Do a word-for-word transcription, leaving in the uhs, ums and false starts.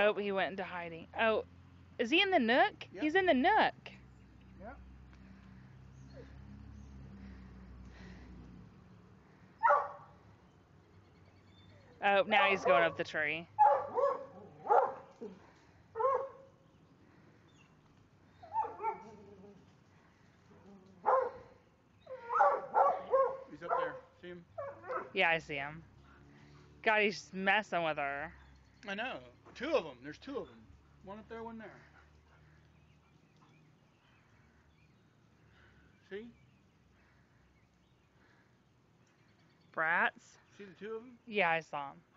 Oh, he went into hiding. Oh, is he in the nook? Yep. He's in the nook. Yep. Oh, now he's going up the tree. He's up there. See him? Yeah, I see him. God, he's messing with her. I know. Two of them. There's two of them. One up there, one there. See? Brats? See the two of them? Yeah, I saw him.